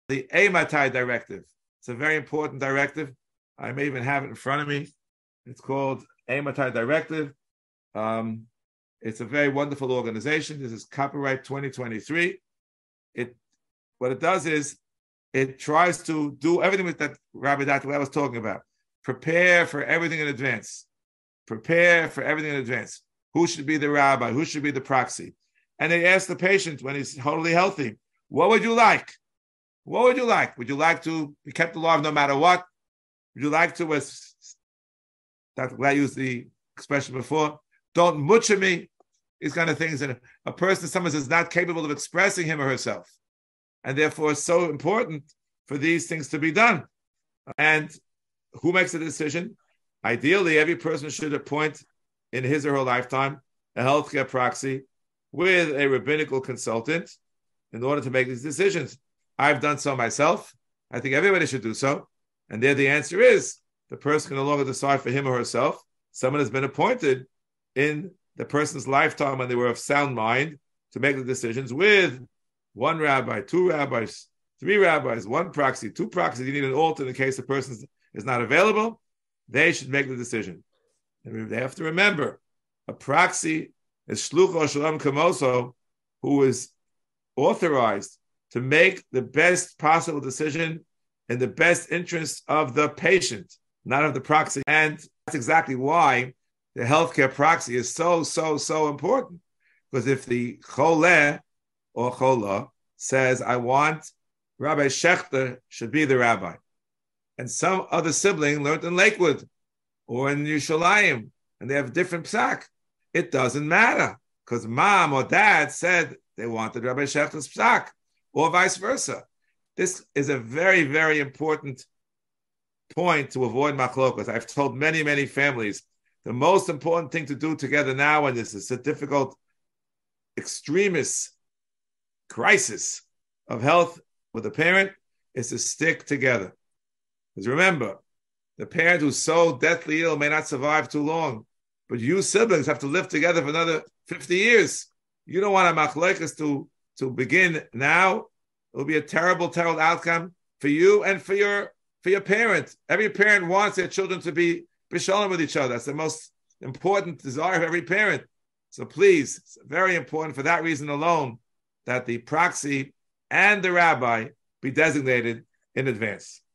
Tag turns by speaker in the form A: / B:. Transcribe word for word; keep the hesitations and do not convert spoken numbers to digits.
A: the Ematai directive. It's a very important directive. I may even have it in front of me. It's called Ematai Directive. Um, it's a very wonderful organization. This is copyright twenty twenty-three. It what it does is it tries to do everything with that Rabbi Doctor I was talking about. Prepare for everything in advance. Prepare for everything in advance. Who should be the rabbi? Who should be the proxy? And they ask the patient when he's totally healthy, what would you like? What would you like? Would you like to be kept alive no matter what? Would you like to, as Doctor Glad used the expression before, don't mutcher me, these kind of things. And a person, someone is not capable of expressing him or herself. And therefore, it's so important for these things to be done. And who makes the decision? Ideally, every person should appoint in his or her lifetime a healthcare proxy with a rabbinical consultant in order to make these decisions. I've done so myself. I think everybody should do so. And there the answer is, the person can no longer decide for him or herself. Someone has been appointed in the person's lifetime when they were of sound mind to make the decisions with one rabbi, two rabbis, three rabbis, one proxy, two proxies. You need an altar in case the person is not available. They should make the decision. And they have to remember, a proxy is shlucho shalom kamoso, who is authorized to make the best possible decision in the best interest of the patient, not of the proxy. And that's exactly why the healthcare proxy is so, so, so important. Because if the choleh or cholah says, I want Rabbi Shechter should be the rabbi, and some other sibling learned in Lakewood or in Yerushalayim, and they have a different psak, it doesn't matter, because mom or dad said they wanted Rabbi Shechter's psak, or vice versa. This is a very, very important point to avoid machlokas. I've told many, many families, the most important thing to do together now when this is a difficult, extremist crisis of health with a parent is to stick together. Because remember, the parent who's so deathly ill may not survive too long, but you siblings have to live together for another fifty years. You don't want a machlokas to, to begin now. It will be a terrible, terrible outcome for you and for your for your parent. Every parent wants their children to be b'shalom with each other. That's the most important desire of every parent. So please, it's very important for that reason alone that the proxy and the rabbi be designated in advance.